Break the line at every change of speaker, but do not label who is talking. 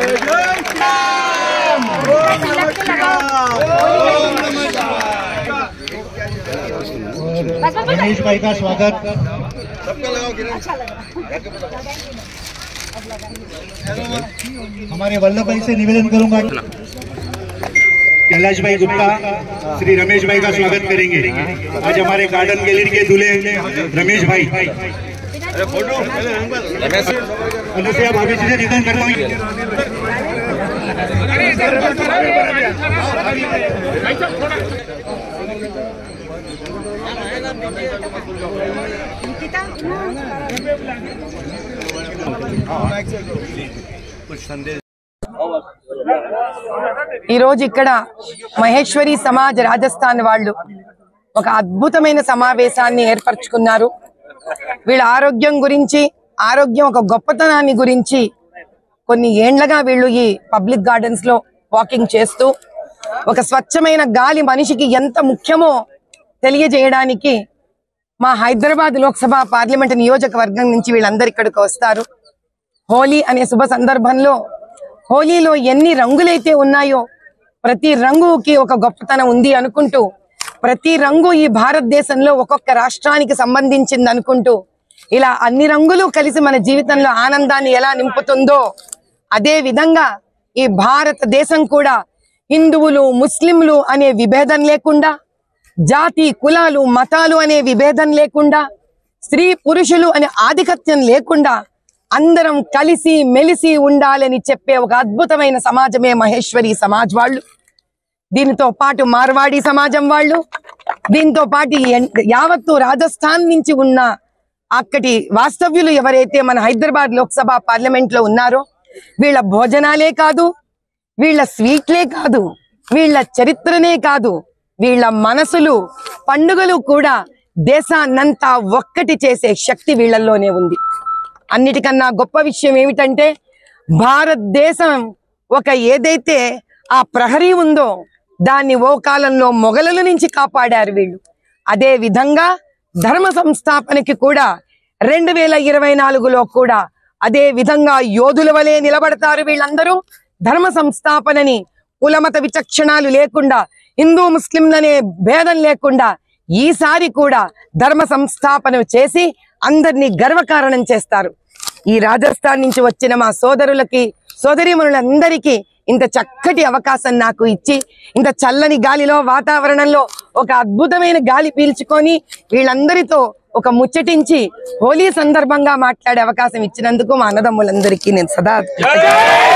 गणेश भाई का स्वागत। हमारे वल्लभ भाई से निवेदन करूंगा, कैलाश भाई गुप्ता श्री रमेश भाई का स्वागत करेंगे। आज हमारे गार्डन गैलरी के दूल्हे रमेश भाई। अनुसुईया भाभी जी से निवेदन करता हूँ।
ఈ రోజు ఇక్కడ మహేశ్వరి సమాజ్ రాజస్థాన్ వాళ్ళు ఒక అద్భుతమైన సమావేశాన్ని ఏర్పరచుకున్నారు. వీళ్ళ ఆరోగ్యం గురించి, ఆరోగ్యం ఒక గొప్పతనాన్ని గురించి కొన్ని ఏండ్లగా వీళ్ళు ఈ పబ్లిక్ గార్డెన్స్ లో వాకింగ్ చేస్తూ ఒక స్వచ్ఛమైన గాలి మనిషికి ఎంత ముఖ్యమో తెలియజేయడానికి మా హైదరాబాద్ లోక్సభ పార్లమెంట్ నియోజకవర్గం నుంచి వీళ్ళందరూ ఇక్కడికి వస్తారు. హోలీ అనే శుభ సందర్భంలో హోలీలో ఎన్ని రంగులైతే ఉన్నాయో ప్రతి రంగుకి ఒక గొప్పతనం ఉంది అనుకుంటూ, ప్రతి రంగు ఈ భారతదేశంలో ఒక్కొక్క రాష్ట్రానికి సంబంధించింది అనుకుంటూ, ఇలా అన్ని రంగులు కలిసి మన జీవితంలో ఆనందాన్ని ఎలా నింపుతుందో అదే విధంగా ఈ భారతదేశం కూడా హిందువులు ముస్లింలు అనే విభేదం లేకుండా, జాతి కులాలు మతాలు అనే విభేదం లేకుండా, స్త్రీ పురుషులు అనే ఆధిపత్యం లేకుండా అందరం కలిసి మెలిసి ఉండాలని చెప్పే ఒక అద్భుతమైన సమాజమే మహేశ్వరి సమాజ్ వాళ్ళు. దీనితో పాటు మార్వాడి సమాజం వాళ్ళు, దీంతో పాటు యావత్తు రాజస్థాన్ నుంచి ఉన్న అక్కడి వాస్తవ్యులు ఎవరైతే మన హైదరాబాద్ లోక్సభ పార్లమెంట్ లో ఉన్నారో వీళ్ళ భోజనాలే కాదు, వీళ్ళ స్వీట్లే కాదు, వీళ్ళ చరిత్రనే కాదు, వీళ్ళ మనసులు పండుగలు కూడా దేశాన్నంతా ఒక్కటి చేసే శక్తి వీళ్ళల్లోనే ఉంది. అన్నిటికన్నా గొప్ప విషయం ఏమిటంటే భారతదేశం ఒక ఏదైతే ఆ ప్రహరీ ఉందో దాన్ని ఓ కాలంలో మొఘలుల నుంచి కాపాడారు వీళ్ళు. అదే విధంగా ధర్మ సంస్థాపనకి కూడా 2024లో కూడా అదే విధంగా యోధుల వలె నిలబడతారు వీళ్ళందరూ. ధర్మ సంస్థాపనని కులమత విచక్షణాలు లేకుండా, హిందూ ముస్లింలనే భేదం లేకుండా ఈసారి కూడా ధర్మ సంస్థాపన చేసి అందరినీ గర్వకారణం చేస్తారు. ఈ రాజస్థాన్ నుంచి వచ్చిన మా సోదరులకి సోదరీమణులందరికీ ఇంత చక్కటి అవకాశం నాకు ఇచ్చి, ఇంత చల్లని గాలిలో వాతావరణంలో ఒక అద్భుతమైన గాలి పీల్చుకొని వీళ్ళందరితో ఒక ముచ్చటించి హోలీ సందర్భంగా మాట్లాడే అవకాశం ఇచ్చినందుకు మా అన్నదమ్ములందరికీ నేను సదా